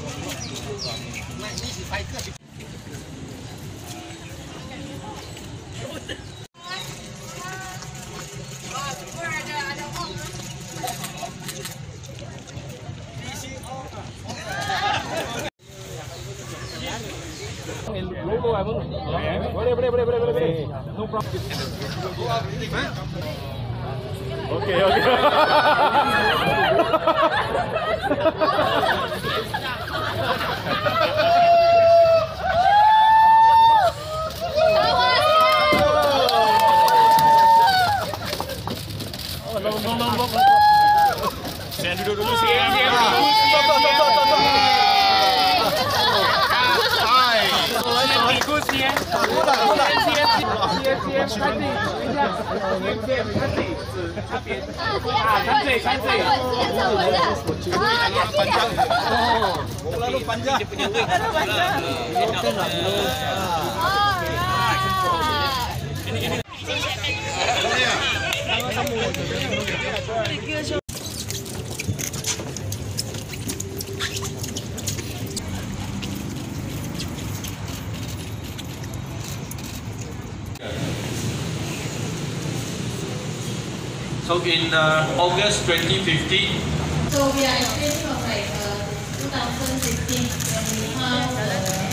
Boleh. No problem. Okey. Saya duduk dulu sikit. Stop. Bagus ni Terlalu panjang. Dia punya weight. So in August 2015. So we are expecting of like 2016 when we have